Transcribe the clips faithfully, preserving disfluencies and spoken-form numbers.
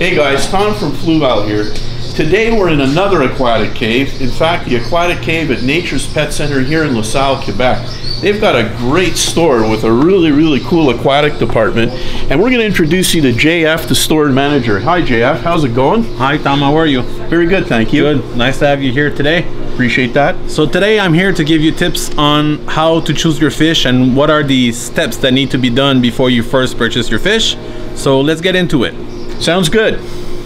Hey guys, Tom from Fluval here. Today we're in another aquatic cave. In fact, the aquatic cave at Nature's Pet Center here in LaSalle, Quebec. They've got a great store with a really, really cool aquatic department. And we're going to introduce you to J F, the store manager. Hi J F, how's it going? Hi Tom, how are you? Very good, thank you. Good, nice to have you here today. Appreciate that. So today I'm here to give you tips on how to choose your fish and what are the steps that need to be done before you first purchase your fish. So let's get into it. Sounds good.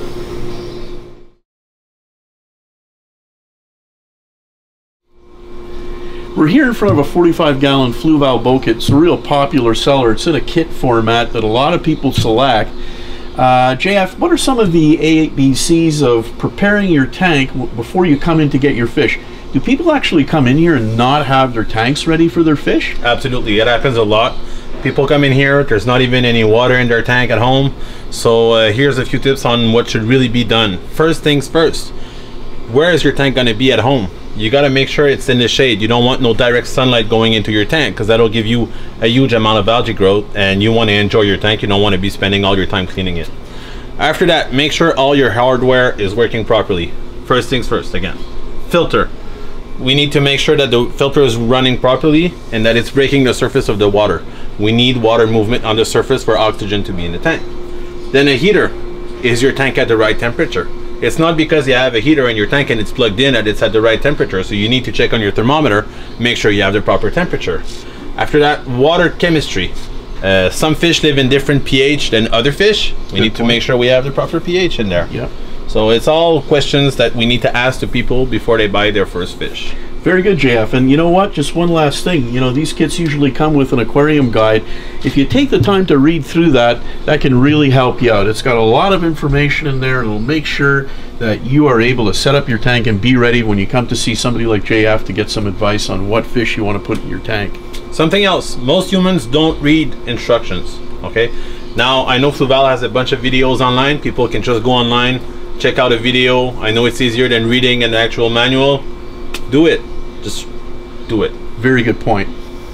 We're here in front of a forty-five gallon Fluval bucket. It's a real popular seller. It's in a kit format that a lot of people select. Uh, J F, what are some of the A B Cs of preparing your tank before you come in to get your fish? Do people actually come in here and not have their tanks ready for their fish? Absolutely, it happens a lot. People come in here, there's not even any water in their tank at home. So uh, here's a few tips on what should really be done. First things first, where is your tank going to be at home? You got to make sure it's in the shade. You don't want no direct sunlight going into your tank because that'll give you a huge amount of algae growth, and you want to enjoy your tank. You don't want to be spending all your time cleaning it. After that, make sure all your hardware is working properly. First things first, again, filter. We need to make sure that the filter is running properly and that it's breaking the surface of the water. We need water movement on the surface for oxygen to be in the tank. Then a heater. Is your tank at the right temperature? It's not because you have a heater in your tank and it's plugged in that it's at the right temperature, so you need to check on your thermometer, make sure you have the proper temperature. After that, water chemistry. Uh, some fish live in different pH than other fish. We Good need point. to make sure we have the proper pH in there. Yep. So it's all questions that we need to ask to people before they buy their first fish. Very good, J F. And you know what? Just one last thing. You know, these kits usually come with an aquarium guide. If you take the time to read through that, that can really help you out. It's got a lot of information in there. It'll make sure that you are able to set up your tank and be ready when you come to see somebody like J F to get some advice on what fish you want to put in your tank. Something else, most humans don't read instructions, okay? Now, I know Fluval has a bunch of videos online. People can just go online, check out a video. I know it's easier than reading an actual manual. Do it. Just do it. Very good point.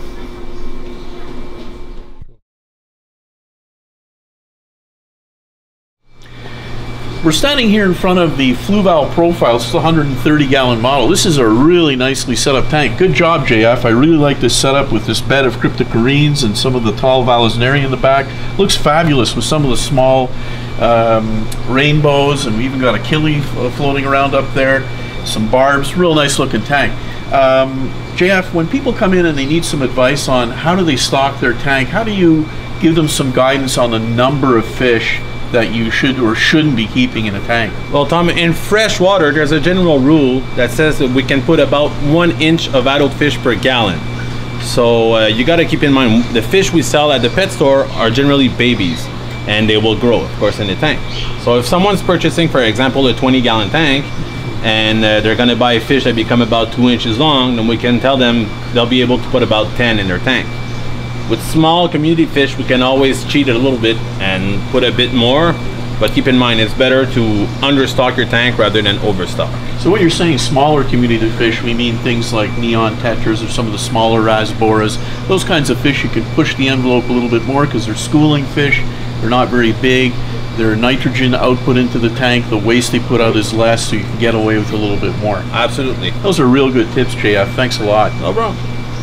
We're standing here in front of the Fluval Profile. It's a one hundred thirty gallon model. This is a really nicely set up tank. Good job, J F. I really like this setup with this bed of cryptocorenes and some of the tall vallisneria in the back. Looks fabulous with some of the small um, rainbows, and we even got a killie floating around up there. Some barbs. Real nice looking tank. Um, J F, when people come in and they need some advice on how do they stock their tank, how do you give them some guidance on the number of fish that you should or shouldn't be keeping in a tank? Well, Tom, in fresh water, there's a general rule that says that we can put about one inch of adult fish per gallon. So uh, you got to keep in mind, the fish we sell at the pet store are generally babies, and they will grow, of course, in the tank. So if someone's purchasing, for example, a twenty gallon tank, and uh, they're going to buy fish that become about two inches long, then we can tell them they'll be able to put about ten in their tank. With small community fish, we can always cheat it a little bit and put a bit more, but keep in mind it's better to understock your tank rather than overstock. So what you're saying, smaller community fish, we mean things like neon tetras or some of the smaller rasboras. Those kinds of fish you can push the envelope a little bit more because they're schooling fish. They're not very big. Their nitrogen output into the tank, the waste they put out is less, so you can get away with a little bit more. Absolutely. Those are real good tips, J F. Thanks a lot. No problem.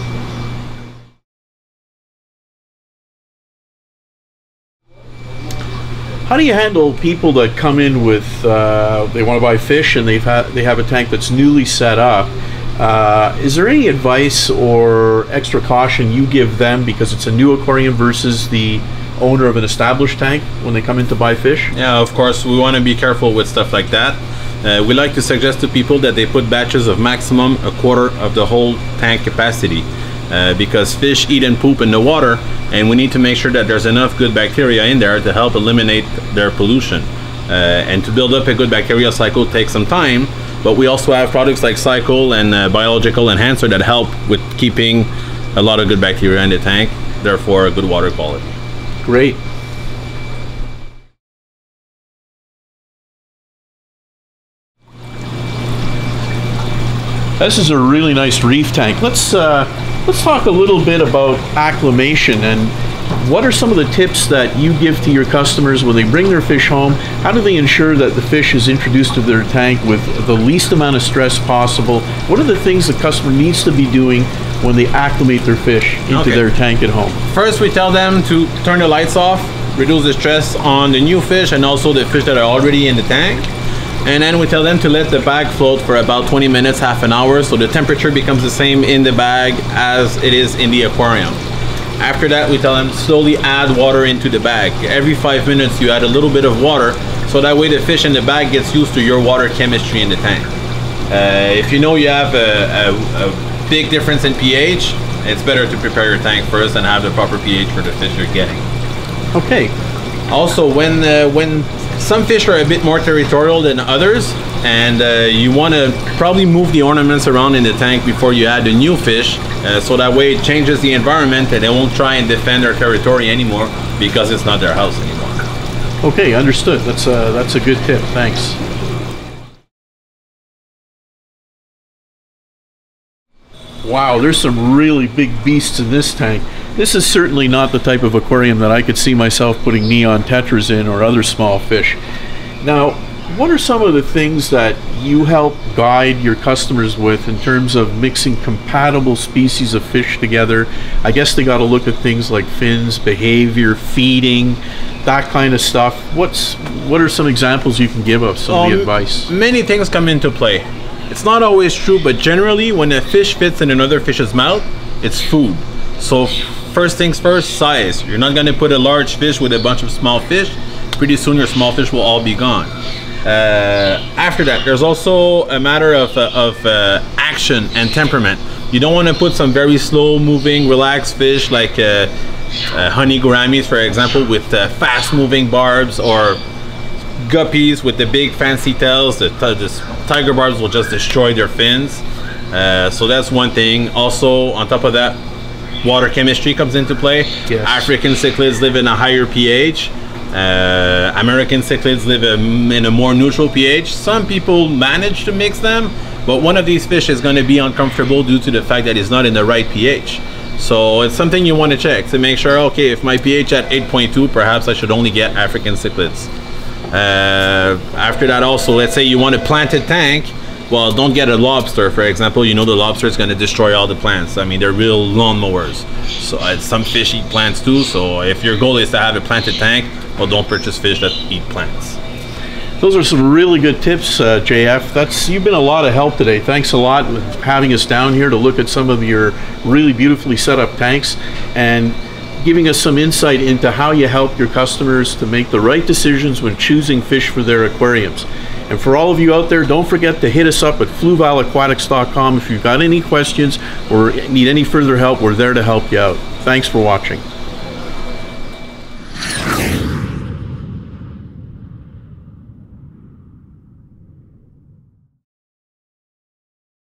How do you handle people that come in with, uh, they want to buy fish and they've had, they have a tank that's newly set up? Uh, is there any advice or extra caution you give them because it's a new aquarium versus the owner of an established tank when they come in to buy fish? Yeah, of course, we want to be careful with stuff like that. Uh, we like to suggest to people that they put batches of maximum a quarter of the whole tank capacity. Uh, because fish eat and poop in the water, and we need to make sure that there's enough good bacteria in there to help eliminate their pollution. Uh, and to build up a good bacteria cycle takes some time, but we also have products like Cycle and uh, Biological Enhancer that help with keeping a lot of good bacteria in the tank, therefore good water quality. Great. This is a really nice reef tank. Let's uh, let's talk a little bit about acclimation and what are some of the tips that you give to your customers when they bring their fish home? How do they ensure that the fish is introduced to their tank with the least amount of stress possible? What are the things the customer needs to be doing when they acclimate their fish into Okay. their tank at home? First, we tell them to turn the lights off, reduce the stress on the new fish and also the fish that are already in the tank. And then we tell them to let the bag float for about twenty minutes, half an hour, so the temperature becomes the same in the bag as it is in the aquarium. After that, we tell them to slowly add water into the bag. Every five minutes, you add a little bit of water, so that way the fish in the bag gets used to your water chemistry in the tank. Uh, if you know you have a, a, a big difference in pH, it's better to prepare your tank first and have the proper pH for the fish you're getting. Okay. Also, when uh, when some fish are a bit more territorial than others, and uh, you want to probably move the ornaments around in the tank before you add the new fish, uh, so that way it changes the environment and they won't try and defend their territory anymore because it's not their house anymore. Okay, understood. That's a, that's a good tip. Thanks. Wow, there's some really big beasts in this tank. This is certainly not the type of aquarium that I could see myself putting neon tetras in or other small fish. Now, what are some of the things that you help guide your customers with in terms of mixing compatible species of fish together? I guess they got to look at things like fins, behavior, feeding, that kind of stuff. What's what are some examples you can give of some of the Um, advice? Many things come into play. It's not always true, but generally when a fish fits in another fish's mouth, it's food. So first things first, size. You're not going to put a large fish with a bunch of small fish. Pretty soon your small fish will all be gone. Uh, after that, there's also a matter of, uh, of uh, action and temperament. You don't want to put some very slow moving, relaxed fish like uh, uh, honey gouramis, for example, with uh, fast moving barbs, or guppies with the big fancy tails. The, the tiger barbs will just destroy their fins. Uh, so that's one thing. Also, on top of that, water chemistry comes into play. Yes. African cichlids live in a higher pH. Uh, American cichlids live in, in a more neutral pH. Some people manage to mix them, but one of these fish is going to be uncomfortable due to the fact that it's not in the right pH. So it's something you want to check to make sure, okay, if my pH at eight point two, perhaps I should only get African cichlids. Uh, after that, also, let's say you want a planted tank. Well, don't get a lobster, for example. You know the lobster is going to destroy all the plants. I mean, they're real lawnmowers. So uh, some fish eat plants too. So if your goal is to have a planted tank, well, don't purchase fish that eat plants. Those are some really good tips, uh, J F. That's you've been a lot of help today. Thanks a lot for having us down here to look at some of your really beautifully set up tanks and giving us some insight into how you help your customers to make the right decisions when choosing fish for their aquariums. And for all of you out there, don't forget to hit us up at fluval aquatics dot com if you've got any questions or need any further help. We're there to help you out. Thanks for watching.